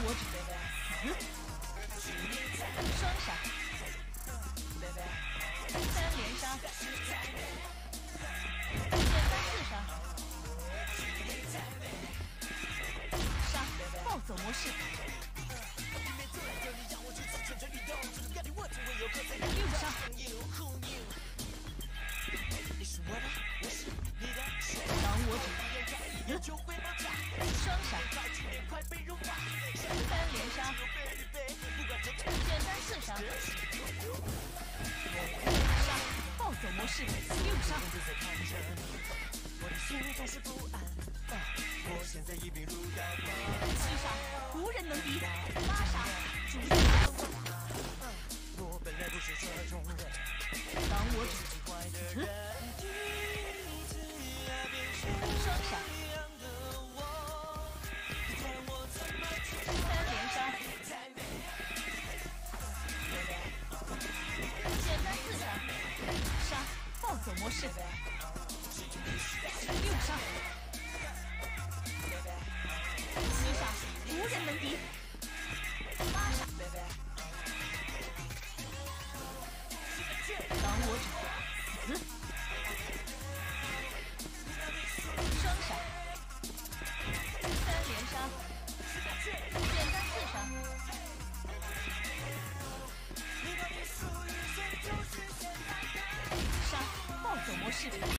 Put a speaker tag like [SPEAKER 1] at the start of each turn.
[SPEAKER 1] 我指。双闪。三连杀。简单四杀。杀！暴走模式。六杀。挡我指。双闪。三连杀。简单四杀。杀！暴走模式。六杀。七杀，无人能敌。八杀，主力。挡我指。双闪。三连杀。简单四杀。杀！暴走模式。六杀。七杀，无人能敌。八杀。